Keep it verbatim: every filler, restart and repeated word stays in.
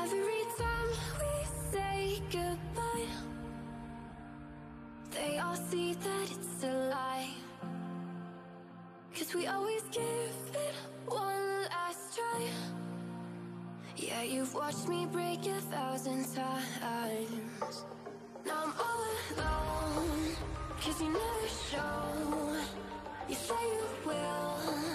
Every time we say goodbye, they all see that it's a lie. 'Cause we always give it one last try. Yeah, you've watched me break a thousand times. Now I'm all alone, 'cause you never show. You say you will,